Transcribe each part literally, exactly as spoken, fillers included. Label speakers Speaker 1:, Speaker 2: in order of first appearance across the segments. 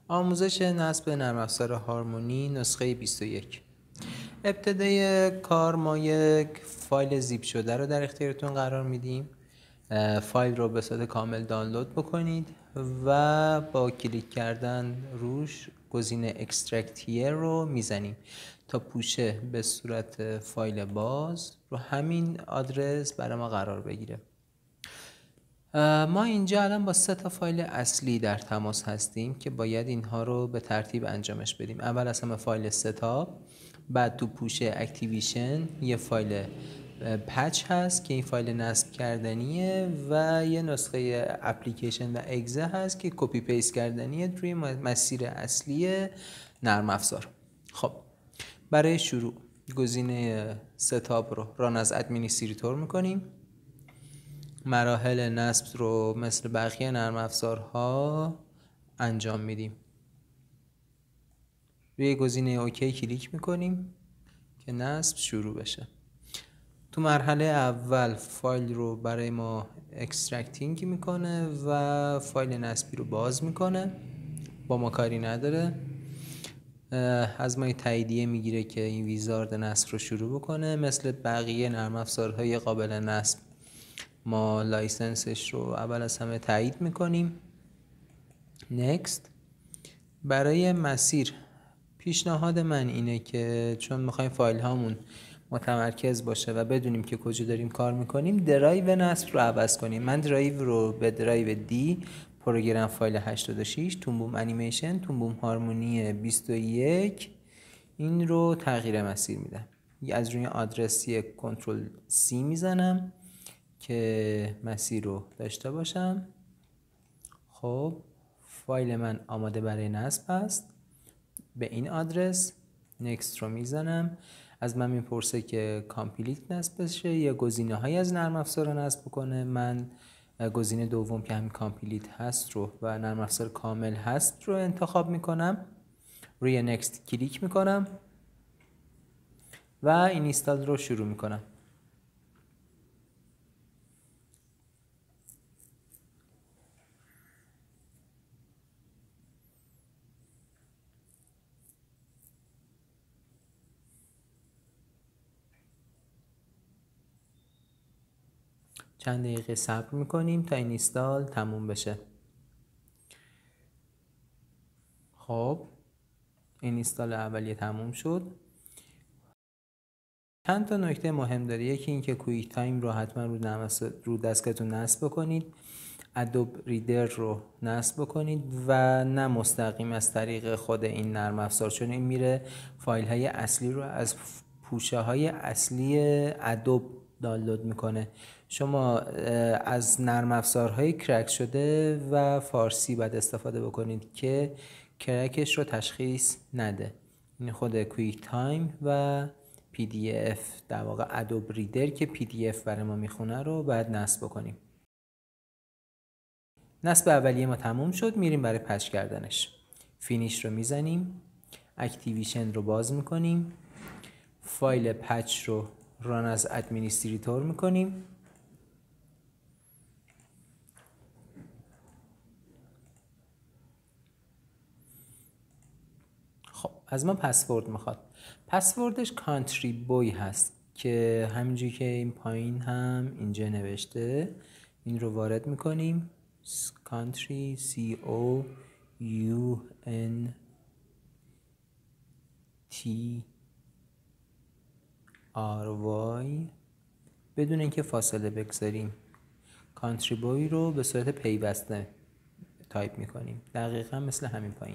Speaker 1: آموزش نصب نرم افزار هارمونی نسخه بیست و یک. ابتدای کار ما یک فایل زیپ شده رو در اختیارتون قرار میدیم. فایل رو به صورت کامل دانلود بکنید و با کلیک کردن روش گزینه اکسترکت هیر رو میزنیم تا پوشه به صورت فایل باز رو همین آدرس برای ما قرار بگیره. ما اینجا الان با سه تا فایل اصلی در تماس هستیم که باید اینها رو به ترتیب انجامش بدیم. اول از همه فایل ستاپ، بعد تو پوشه اکتیویشن یه فایل پچ هست که این فایل نصب کردنیه و یه نسخه اپلیکیشن و اگزه هست که کپی پیست کردنیه روی مسیر اصلی نرم افزار. خب برای شروع گزینه ستاپ رو ران از ادمینیستریتور میکنیم. مراحل نصب رو مثل بقیه نرم افزارها انجام میدیم. روی گزینه اوکی کلیک میکنیم که نصب شروع بشه. تو مرحله اول فایل رو برای ما اکسترکتینگ میکنه و فایل نصبی رو باز میکنه. با ما کاری نداره. از ما تاییدیه میگیره که این ویزارد نصب رو شروع بکنه. مثل بقیه نرم افزارهای قابل نصب ما لایسنسش رو اول از همه تایید میکنیم. نکست. برای مسیر پیشنهاد من اینه که چون میخوایم فایل هامون متمرکز باشه و بدونیم که کجا داریم کار میکنیم، درایو نصب رو عوض کنیم. من درایو رو به درایو دی پروگرام فایل هشتاد و شش تومبوم انیمیشن تومبوم هارمونی بیست و یک این رو تغییر مسیر میدم. از روی آدرسی کنترل سی میزنم که مسیر رو داشته باشم. خب فایل من آماده برای نصب است. به این آدرس نکست رو میزنم. از من میپرسه که کامپلیت نصب بشه یا گزینه های از نرم افزار رو نصب کنه. من گزینه دوم که همین کامپلیت هست رو و نرم افزار کامل هست رو انتخاب میکنم. روی نکست کلیک میکنم و این اینستال رو شروع میکنم. چند دقیقه صبر میکنیم تا این اینستال تموم بشه. خب این اینستال اولیه تموم شد. چند تا نکته مهم داره. یکی این که کویک تایم رو حتما رو, رو دسکتون نصب بکنید. ادوب ریدر رو نصب بکنید و نه مستقیم از طریق خود این نرم افزار، چون این میره فایل های اصلی رو از پوشه های اصلی ادوب دانلود میکنه. شما از نرم افزارهای کرک شده و فارسی باید استفاده بکنید که کرکش رو تشخیص نده. این خود کویک تایم و پی دی اف در واقع ادوب ریدر که پی دی اف برای ما میخونه رو باید نصب بکنیم. نصب اولیه ما تموم شد. میریم برای پچ کردنش. فینیش رو میزنیم. اکتیویشن رو باز میکنیم. فایل پچ رو ران از ادمینیستریتور میکنیم. خب از ما پسورد میخواد. پسوردش کانتری بوی هست که همینجوری که این پایین هم اینجا نوشته. این رو وارد میکنیم. country C O U N T R Y بدون اینکه فاصله بگذاریم. country boy رو به صورت پیوسته تایپ میکنیم، دقیقا مثل همین پایین.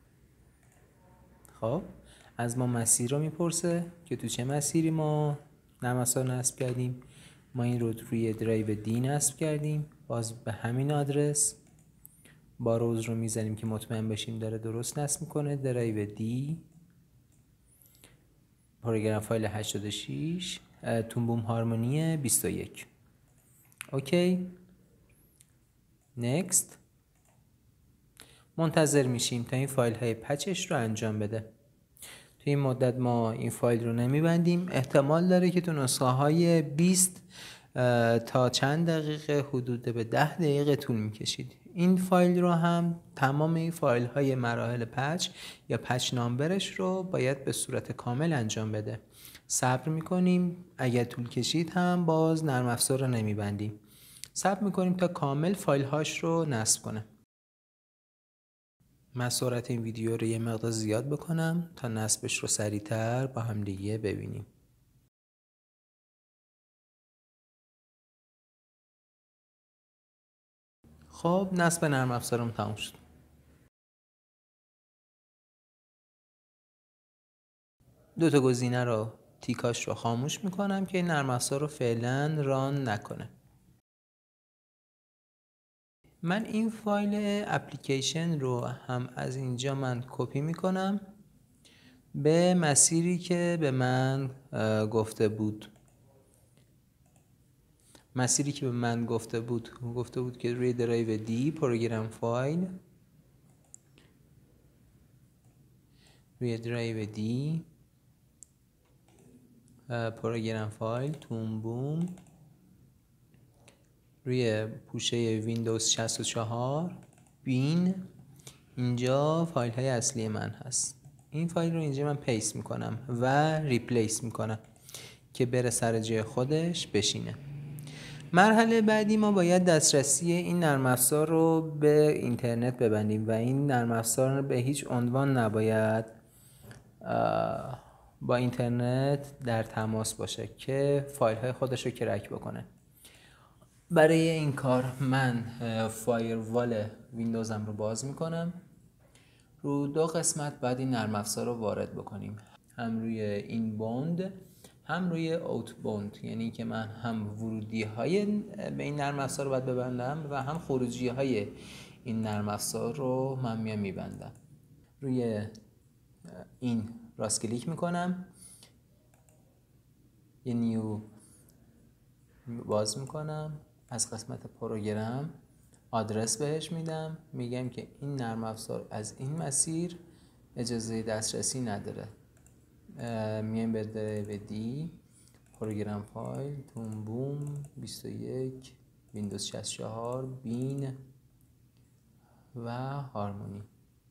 Speaker 1: خب از ما مسیر رو میپرسه که تو چه مسیری ما نرم افزار نصب کردیم. ما این رو روی درایو دی نصب کردیم. باز به همین آدرس باروز رو میزنیم که مطمئن بشیم داره درست نصب میکنه. درایو دی پروگرام فایل هشتاد و شش تومبوم هارمونی بیست و یک. اوکی نکست. منتظر میشیم تا این فایل های پچش رو انجام بده. توی این مدت ما این فایل رو نمیبندیم. احتمال داره که تو نسخه های بیست تا چند دقیقه حدود به ده دقیقه طول میکشید. این فایل رو هم تمام این فایل های مراحل پچ یا پچ نامبرش رو باید به صورت کامل انجام بده. صبر میکنیم، اگر طول کشید هم باز نرم افزار رو نمیبندیم. صبر میکنیم تا کامل فایل هاش رو نصب کنه. من سرعت این ویدیو رو یه مقدار زیاد بکنم تا نصبش رو سریعتر با هم دیگه ببینیم. خب نصب نرم افزارم تموم شد. دو تا گزینه رو تیکاش رو خاموش میکنم که این نرم افزار رو فعلا ران نکنه. من این فایل اپلیکیشن رو هم از اینجا من کپی میکنم به مسیری که به من گفته بود. مسیری که به من گفته بود گفته بود که روی درایو دی پروگرام فایل، روی درایو دی پروگرام فایل توم بوم، روی پوشه ویندوز شصت و چهار بین، اینجا فایل های اصلی من هست. این فایل رو اینجا من پیست میکنم و ریپلیس میکنم که بره سر جای خودش بشینه. مرحله بعدی ما باید دسترسی این نرم افزار رو به اینترنت ببندیم و این نرم افزار به هیچ عنوان نباید با اینترنت در تماس باشه که فایل های خودش رو کرک بکنه. برای این کار من فایروال ویندوزم رو باز میکنم. رو دو قسمت بعد این نرم افزار رو وارد بکنیم، هم روی این باند هم روی اوت باند، یعنی که من هم ورودی های به این نرم افزار رو باید ببندم و هم خروجی های این نرم افزار رو من میام میبندم. روی این راست کلیک میکنم، یه نیو باز میکنم، از قسمت پروگرام آدرس بهش میدم، میگم که این نرم افزار از این مسیر اجازه دسترسی نداره. میایم به درایو دی پروگرام فایل توم بوم بیست و یک ویندوز شصت و چهار بین و هارمونی.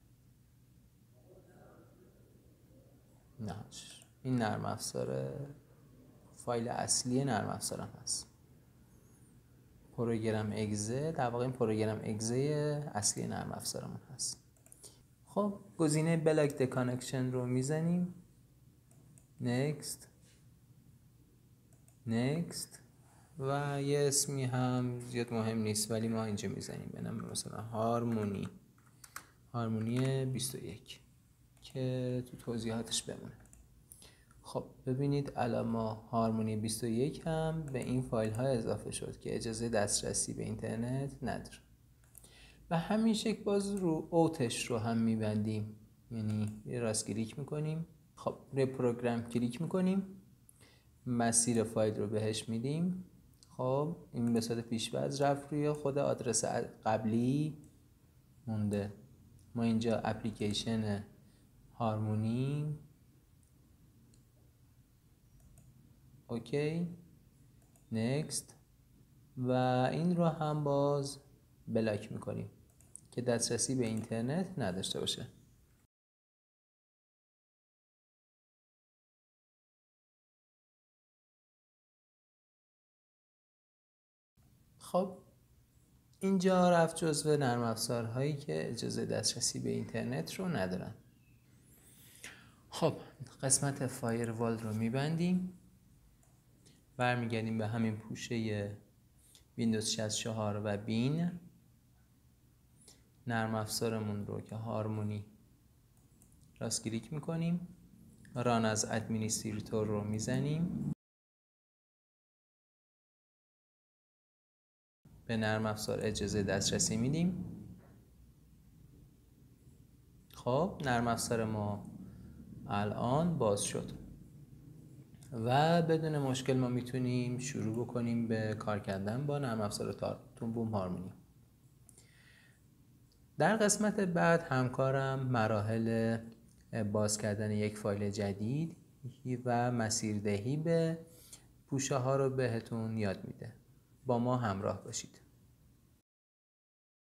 Speaker 1: نه این نرم افزار فایل اصلی نرم افزارم هست. پروگرام اگزه، در واقع این پروگرام اگزه اصلی نرم افزارمون هست. خب گزینه بلاک د کانکشن رو میزنیم، نکست نکست و یه اسمی هم زیاد مهم نیست ولی ما اینجا میزنیم به نام مثلا هارمونی، هارمونی بیست و یک که تو توضیحاتش بمونه. خب ببینید الان ما هارمونی بیست و یک هم به این فایل ها اضافه شد که اجازه دسترسی به اینترنت نداره. و همین شکل باز رو اوتش رو هم میبندیم، یعنی راست کلیک میکنیم، خب روی پروگرام کلیک میکنیم، مسیر فایل رو بهش میدیم. خب این به صورت پیش‌فرض رفت روی خود آدرس قبلی مونده. ما اینجا اپلیکیشن هارمونی، اوکی نکست و این رو هم باز بلاک میکنیم که دسترسی به اینترنت نداشته باشه. خب اینجا رفت جزو نرم افزارهایی که اجازه دسترسی به اینترنت رو ندارن. خب قسمت فایروال رو میبندیم، برمیگردیم به همین پوشه ویندوز شصت و چهار و بین، نرم افزارمون رو که هارمونی راست کلیک میکنیم، ران از ادمینیستریتور رو میزنیم، به نرم افزار اجازه دسترسی میدیم. خب نرم افزار ما الان باز شد و بدون مشکل ما میتونیم شروع بکنیم به کار کردن با نرم افزار توم بوم هارمونی. در قسمت بعد همکارم مراحل باز کردن یک فایل جدید و مسیردهی به پوشه ها رو بهتون یاد میده. با ما همراه باشید.